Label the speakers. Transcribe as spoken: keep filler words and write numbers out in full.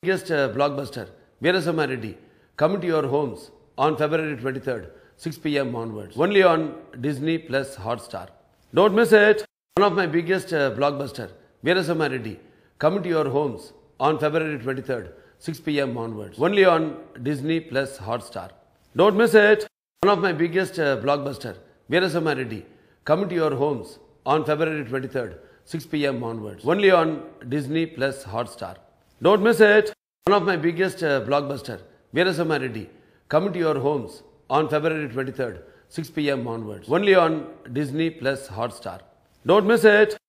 Speaker 1: Biggest uh, blockbuster, VeeraSimhaReddy, coming to your homes on February twenty-third, six p m onwards. Only on Disney plus Hotstar. Don't miss it. One of my biggest uh, blockbuster, VeeraSimhaReddy, coming to your homes on February twenty-third, six p m onwards. Only on Disney plus Hotstar. Don't miss it. One of my biggest uh, blockbuster, VeeraSimhaReddy, coming to your homes on February twenty-third, six p m onwards. Only on Disney plus Hotstar. Don't miss it. One of my biggest uh, blockbuster, VeeraSimhaReddy, coming to your homes on February twenty-third, six p m onwards. Only on Disney plus Hotstar. Don't miss it.